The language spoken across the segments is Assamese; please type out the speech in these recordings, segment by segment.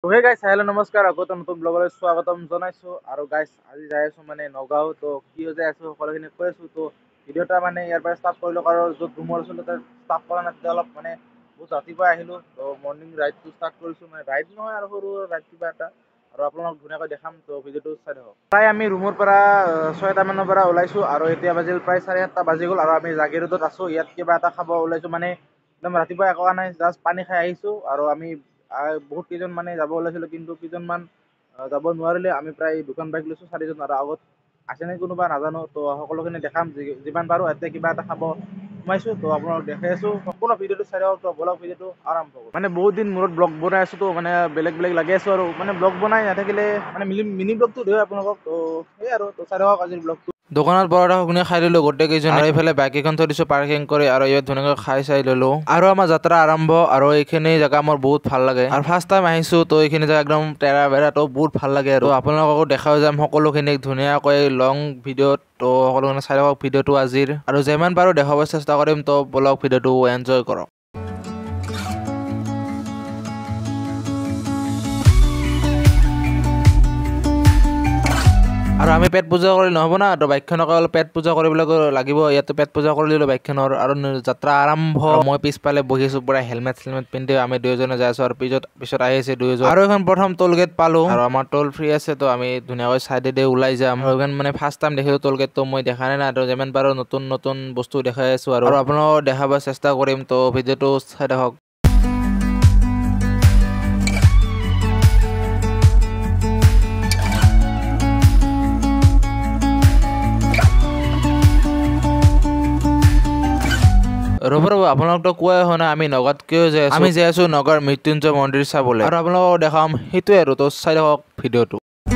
হে গাইছ হেল্ল' নমস্কাৰ আগত নতুন ব্লগলৈ স্বাগতম জনাইছোঁ আৰু গাইছ আজি যাই আছোঁ মানে নগাঁও তো কি হৈ যাই আছোঁ সকলোখিনি কৈ আছোঁ তো ভিডিঅ'টা মানে ইয়াৰ পৰা ষ্টাৰ্ট কৰিলোঁ আৰু য'ত ৰুমৰ আছিলোঁ তাত ষ্টাৰ্ট কৰা নাছিলে অলপ মানে বহুত ৰাতিপুৱা আহিলোঁ তো মৰ্ণিং ৰাইডটো ষ্টাৰ্ট কৰিছোঁ মানে ৰাইড নহয় আৰু সৰু ৰাইড কিবা এটা আৰু আপোনালোক ধুনীয়াকৈ দেখাম তো ভিডিঅ'টো চাই থাকক প্ৰায় আমি ৰুমৰ পৰা 6টা মানৰ পৰা ওলাইছোঁ আৰু এতিয়া বাজিল প্ৰায় 7:30 বাজি গ'ল আৰু আমি জাগি ৰোডত আছোঁ ইয়াত কিবা এটা খাব ওলাইছোঁ মানে একদম ৰাতিপুৱা একো নাই জাষ্ট পানী খাই আহিছোঁ আৰু আমি বহুত কেইজন মানে যাব ওলাইছিলোঁ কিন্তু কেইজনমান যাব নোৱাৰিলে আমি প্ৰায় দুখন বাইক লৈছোঁ 4জন আৰু আগত আছেনে কোনোবা নাজানো তো সকলোখিনি দেখাম যিমান পাৰোঁ এতিয়া কিবা এটা খাব সোমাইছোঁ তো আপোনালোক দেখাই আছোঁ সম্পূৰ্ণ ভিডিঅ'টো চাই থাকক তো ব্লগ ভিডিঅ'টো আৰম্ভ কৰোঁ মানে বহুত দিন মূৰত ব্লগ বনাই আছোঁ তো মানে বেলেগ লাগি আছোঁ আৰু মানে ব্লগ বনাই নাথাকিলে মানে মিনি ব্লগটো দিওঁ আপোনালোকক তো সেই আৰু তো চাই থাকক আজিৰ ব্লগটো দোকানত পৰঠা ঘুগুনি খাই দিলোঁ গোটেইকেইজন আৰু এইফালে বাইক এখন থৈ দিছোঁ পাৰ্কিং কৰি আৰু ইয়াত ধুনীয়াকৈ খাই চাই ল'লোঁ আৰু আমাৰ যাত্ৰা আৰম্ভ আৰু এইখিনি জেগা মোৰ বহুত ভাল লাগে আৰু ফাৰ্ষ্ট টাইম আহিছোঁ তো এইখিনি জেগা একদম তেৰা বেৰা তো বহুত ভাল লাগে আৰু আপোনালোককো দেখাও যাম সকলোখিনিক ধুনীয়াকৈ লং ভিডিঅ'ত তো সকলোখিনি চাই থাকক ভিডিঅ'টো আজিৰ আৰু যিমান পাৰোঁ দেখাব চেষ্টা কৰিম তো ব্লগ ভিডিঅ'টো এনজয় কৰক আৰু আমি পেট পূজা কৰি নহ'ব না তো বাইকখনক অলপ পেট পূজা কৰিবলৈ লাগিব ইয়াতে পেট পূজা কৰি দিলোঁ বাইকখনৰ আৰু যাত্ৰা আৰম্ভ মই পিছফালে বহিছোঁ পুৰা হেলমেট পিন্ধি আমি দুয়োজনে যাই আছোঁ আৰু পিছত আহি আছে দুয়োজন আৰু এখন প্ৰথম টোল গেট পালোঁ আৰু আমাৰ টোল ফ্ৰী আছে তো আমি ধুনীয়াকৈ চাইডেদি ওলাই যাম আৰু এখন মানে ফাৰ্ষ্ট টাইম দেখিলোঁ টোল গেটটো মই দেখা নাই তো যিমান পাৰোঁ নতুন বস্তু দেখাই আছোঁ আৰু আপোনালোকক দেখাব চেষ্টা কৰিম তো ভিডিঅ'টো চাই থাকক ৰ'ব আপোনালোকতো কোৱাই হোৱা নাই আমি নগাঁৱত কিয় যাই আছোঁ আমি যাই আছোঁ নগাঁৱৰ মৃত্যুঞ্জয় মন্দিৰ চাবলৈ আৰু আপোনালোকক দেখাম সেইটোৱে আৰু তো চাই থাকক ভিডিঅ'টো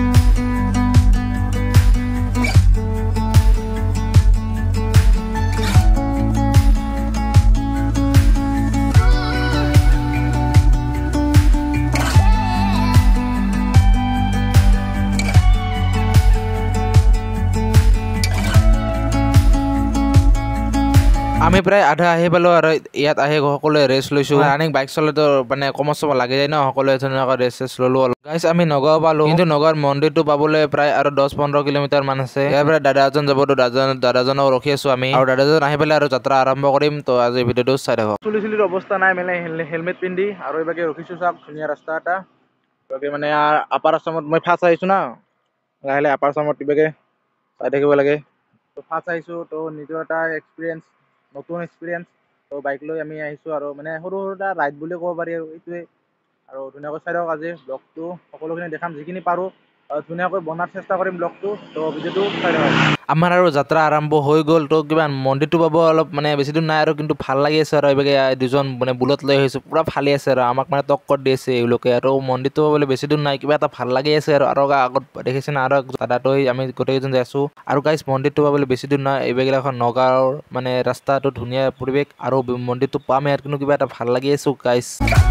আমি প্ৰায় আধা আহি পালোঁ আৰু ইয়াত আহি সকলোৱে ৰেষ্ট লৈছোঁ ৰানিং বাইক চলাটো মানে কমত চমত লাগি যায় ন সকলোৱে ধুনীয়াকৈ ৰেষ্ট ল'লোঁ অলপ গাইছ আমি নগাঁও পালোঁ কিন্তু নগাঁৱৰ মন্দিৰটো পাবলৈ প্ৰায় আৰু 10-15 কিলোমিটাৰ মান আছে ইয়াৰ পৰা দাদা এজন যাব তো দাদাজনক ৰখি আছোঁ আমি আৰু দাদাজন আহি পেলাই আৰু যাত্ৰা আৰম্ভ কৰিম তো আজি ভিডিঅ'টো চাই থাকক চুলিৰ অৱস্থা নাই মানে হেলমেট পিন্ধি আৰু এইবাগে ৰখিছোঁ চাওক ধুনীয়া ৰাস্তা এটা এইবাগে মানে আপাৰ আছামত মই ফাৰ্ষ্ট আহিছোঁ না লাহে আপাৰ আছামত এইবাগে চাই থাকিব লাগে তো ফাৰ্ষ্ট আহিছোঁ তো নিজৰ এটা নতুন এক্সপিৰিয়েঞ্চ তো বাইক লৈ আমি আহিছোঁ আৰু মানে সৰু এটা ৰাইড বুলি ক'ব পাৰি আৰু এইটোৱে আৰু ধুনীয়াকৈ চাই থাকক আজি ব্লগটো সকলোখিনি দেখাম যিখিনি পাৰোঁ ধুনীয়াকৈ বনাৰ চেষ্টা কৰিম ব্লগটো তো ভিডিঅ'টো চাই থাকক আমাৰ আৰু যাত্ৰা আৰম্ভ হৈ গ'ল তো কিবা মন্দিৰটো পাব অলপ মানে বেছি দূৰ নাই আৰু কিন্তু ভাল লাগি আছে আৰু এইভাগে দুজন মানে বুলেট লৈ আহিছোঁ পূৰা ফালি আছে আৰু আমাক মানে টক্কৰ দি আছে এওঁলোকে আৰু মন্দিৰটো পাবলৈ বেছি দূৰ নাই কিবা এটা ভাল লাগি আছে আৰু আগত দেখিছে না আৰু দাদাটো আমি গোটেইকেইজন যাই আছোঁ আৰু গাইছ মন্দিৰটো পাবলৈ বেছি দূৰ নাই এইভাগে এখন নগাঁৱৰ মানে ৰাস্তাটো ধুনীয়া পৰিৱেশ আৰু মন্দিৰটো পামেই আৰু কিন্তু কিবা এটা ভাল লাগি আছোঁ গাইছ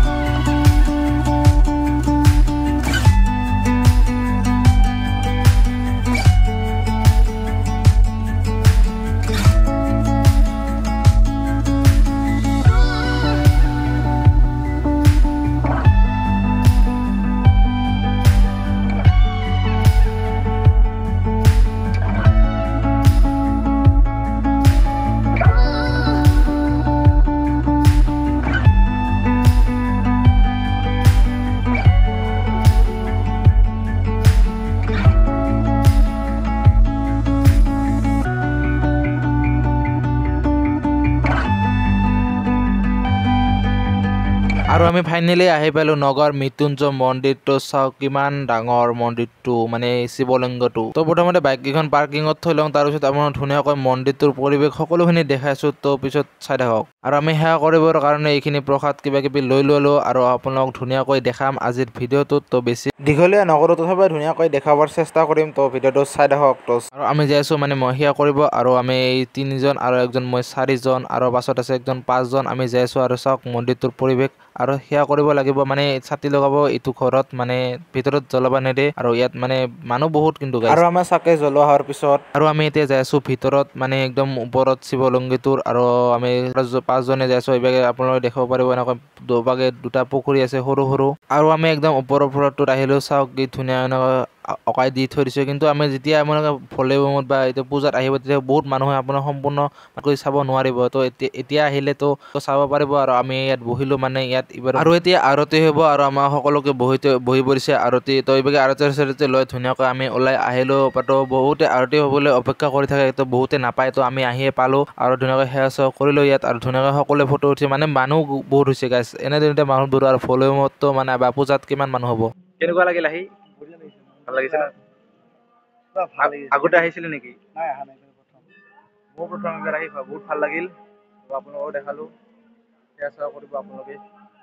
আৰু আমি ফাইনেলি আহি পালোঁ নগাঁৱৰ মৃত্যুঞ্জয় মন্দিৰটো চাওক কিমান ডাঙৰ মন্দিৰটো মানে শিৱলিংগটো তো প্ৰথমতে বাইককেইখন পাৰ্কিঙত থৈ লওঁ তাৰপিছত আপোনাৰ ধুনীয়াকৈ মন্দিৰটোৰ পৰিৱেশ সকলোখিনি দেখাইছোঁ তো পিছত চাই থাকক আৰু আমি সেৱা কৰিবৰ কাৰণে এইখিনি প্ৰসাদ কিবা কিবি লৈ ল'লোঁ আৰু আপোনালোক ধুনীয়াকৈ দেখাম আজিৰ ভিডিঅ'টোত তো বেছি দীঘলীয়া নকৰোঁ তথাপি ধুনীয়াকৈ দেখাবৰ চেষ্টা কৰিম তো ভিডিঅ'টো চাই থাকক তো আৰু আমি যাই আছোঁ মানে মই সেৱা কৰিব আৰু আমি 3জন আৰু একজন মই 4জন আৰু পাছত আছে একজন 5জন আমি যাই আছোঁ আৰু চাওক মন্দিৰটোৰ পৰিৱেশ আৰু সেয়া কৰিব লাগিব মানে ছাতি লগাব এইটো ঘৰত মানে ভিতৰত জ্বলাব নেদে আৰু ইয়াত মানে মানুহ বহুত কিন্তু গাইছ। আৰু আমাৰ চাকে জ্বলোৱা হোৱাৰ পিছত আৰু আমি এতিয়া যাই আছোঁ ভিতৰত মানে একদম ওপৰত শিৱলিংগটোৰ আৰু আমি 5জনে যাই আছোঁ। এইভাগে আপোনালোকে দেখাব পাৰিব এনেকৈ দুভাগে দুটা পুখুৰী আছে সৰু সৰু আৰু আমি একদম ওপৰৰ ফ্ল'ৰটোত আহিলোঁ। চাওক কি ধুনীয়া এনেকৈ অকাই দি থৈ দিছে কিন্তু আমি যেতিয়া আপোনালোকে ভলিবমত বা এতিয়া পূজাত আহিব তেতিয়া বহুত মানুহে আপোনাৰ সম্পূৰ্ণ কৰি চাব নোৱাৰিব। তো এতিয়া আহিলেতো চাব পাৰিব আৰু আমি ইয়াত বহিলোঁ মানে ইয়াত এইবাৰ আৰু এতিয়া আৰতি হ'ব আৰু আমাৰ সকলোকে বহি পৰিছে আৰতি। তো এইভাগে আৰতি লৈ ধুনীয়াকৈ আমি ওলাই আহিলোঁ। তো বহুতে আৰতি হ'বলৈ অপেক্ষা কৰি থাকে তো বহুতে নাপায়। তো আমি আহিয়ে পালোঁ আৰু ধুনীয়াকৈ সেৱা চেৱা কৰিলোঁ ইয়াত আৰু ধুনীয়াকৈ সকলোৱে ফটো উঠি মানে মানুহ বহুত হৈছে গাইছ। এনেদৰে মানুহ বহুত আৰু ভলিবমতো মানে বা পূজাত কিমান মানুহ হ'ব। কেনেকুৱা লাগিল আহি? ভাল লাগিছে না? আগতে আহিছিলে নেকি? নাই অহা নাই মোৰ প্ৰথম এইবাৰ আহি বহুত ভাল লাগিল। আপোনালোকক দেখালোঁ সেয়া চেৱা কৰিব আপোনালোকে।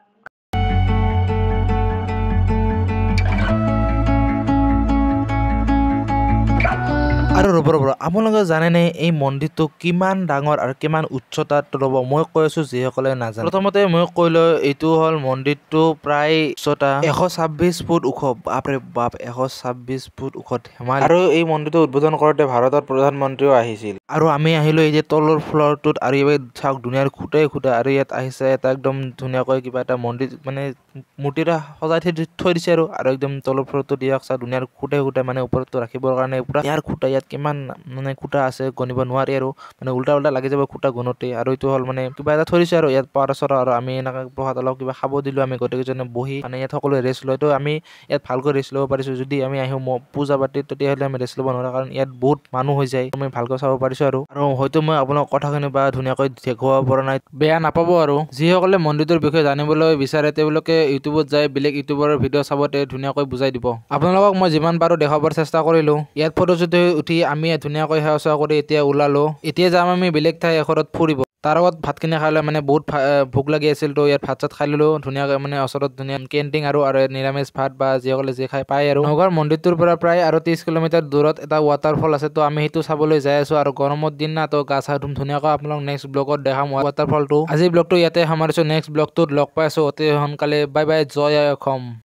আৰু ৰ'ব আপোনালোকে জানেনে এই মন্দিৰটো কিমান ডাঙৰ আৰু কিমান উচ্চতাত? ৰ'ব মই কৈ আছোঁ যিসকলে নাজানে। প্ৰথমতে মই কৈ লওঁ এইটো হ'ল মন্দিৰটো প্ৰায় উচ্চতা 126 ফুট ওখ। বাপৰে বাপ 126 ফুট ওখ ধেমালি। আৰু এই মন্দিৰটো উদ্বোধন কৰোঁতে ভাৰতৰ প্ৰধানমন্ত্ৰীও আহিছিল। আৰু আমি আহিলোঁ এই যে তলৰ ফ্ল'ৰটোত আৰু এইভাগে চাওক ধুনীয়াৰ খুটাই আৰু ইয়াত আহিছে এটা একদম ধুনীয়াকৈ কিবা এটা মন্দিৰ মানে মূৰ্তি এটা সজাই থৈ দিছে আৰু একদম তলৰ ফ্ল'ৰটো দিয়ক চাওক ধুনীয়াৰ খুটাই মানে ওপৰতটো ৰাখিবৰ কাৰণে পুৰা ইয়াৰ খুটা ইয়াত কিমান মানে খুটা আছে গণিব নোৱাৰি আৰু মানে উল্টা লাগি যাব খুটা গুণতে। আৰু এইটো হ'ল মানে কিবা এটা থৈ দিছে আৰু ইয়াত পাৰ আৰু আমি এনেকৈ প্ৰসাদ অলপ কিবা খাব দিলোঁ। আমি গোটেইকেইজনে বহি মানে ইয়াত সকলোৱে ৰেষ্ট লয়। তো আমি ইয়াত ভালকৈ ৰেষ্ট ল'ব পাৰিছোঁ। যদি আমি আহোঁ পূজা পাতিত তেতিয়াহ'লে আমি ৰেষ্ট ল'ব নোৱাৰোঁ কাৰণ ইয়াত বহুত মানুহ হৈ যায়। আমি ভালকৈ চাব পাৰিছোঁ আৰু হয়তো মই আপোনাক কথাখিনি বা ধুনীয়াকৈ দেখুৱাব পৰা নাই, বেয়া নাপাব আৰু। যিসকলে মন্দিৰটোৰ বিষয়ে জানিবলৈ বিচাৰে তেওঁলোকে ইউটিউবত যাই বেলেগ ইউটিউবাৰৰ ভিডিঅ' চাব, ধুনীয়াকৈ বুজাই দিব। আপোনালোকক মই যিমান পাৰোঁ দেখাবৰ চেষ্টা কৰিলোঁ। ইয়াত ফটো চটো উঠি আমি ধুনীয়াকৈ সেৱা চেৱা কৰি এতিয়া ওলালোঁ। এতিয়া যাম আমি বেলেগ ঠাই এখনত ফুৰিব। তাৰ আগত ভাতখিনি খাই লৈ মানে বহুত ভোক লাগি আছিল। তো ইয়াত ভাত চাত খাই ল'লোঁ ধুনীয়াকৈ মানে ওচৰত ধুনীয়া কেণ্টিন আৰু নিৰামিষ ভাত বা যিসকলে যি খাই পায় আৰু। নগাঁৱৰ মন্দিৰটোৰ পৰা প্ৰায় আৰু 30 কিলোমিটাৰ দূৰত এটা ৱাটাৰফল আছে। তো আমি সেইটো চাবলৈ যাই আছোঁ আৰু গৰমৰ দিন না, তো গা চা ধুম ধুনীয়াকৈ আপোনালোক নেক্সট ব্লগত দেখাম ৱাটাৰফলটো। আজি ব্লগটো ইয়াতে সামৰিছোঁ। নেক্সট ব্লগটোত লগ পাই আছোঁ অতি সোনকালে। বাই বাই, জয় অসম।